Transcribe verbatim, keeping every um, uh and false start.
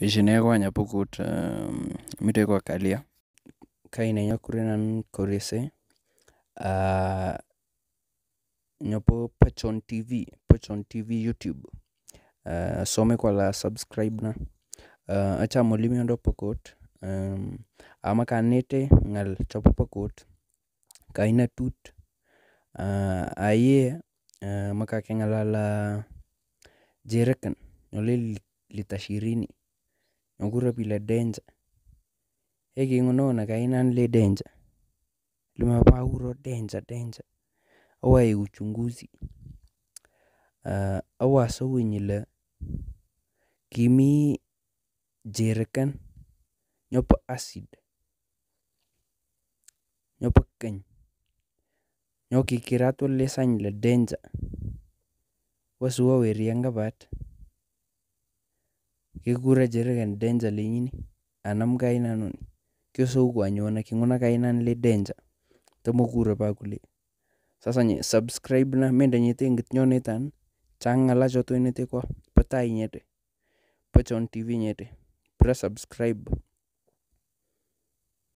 Peshine konya Pokot um, mite kwa kalia kaine nyakurenan korese uh, nyopo Pachon T V Pachon T V YouTube uh, some kwa la subscribe na uh, acha molimi ndo Pokot um, ama kanete ngal chopo Pokot kaina tut uh, aye uh, maka kengalala jereken nyole litashirini nyogura bila denja hegi ngono kainan le denja lumapa uro denja denja awa uchunguzi uh, awa sawinyile kimi jereken nyopo acid nyopo keny nyoki kirato le sanyile denja wasuwa werianga bat kikura jereken denja lenyini anam kaina nuni kyo so kwanyona kingona kaina le denja tomo kura pa kule sasa nye subscribe na menda nyete ngit nyonetan changala joto nyete kwa patai nyete Pachon T V nyete press subscribe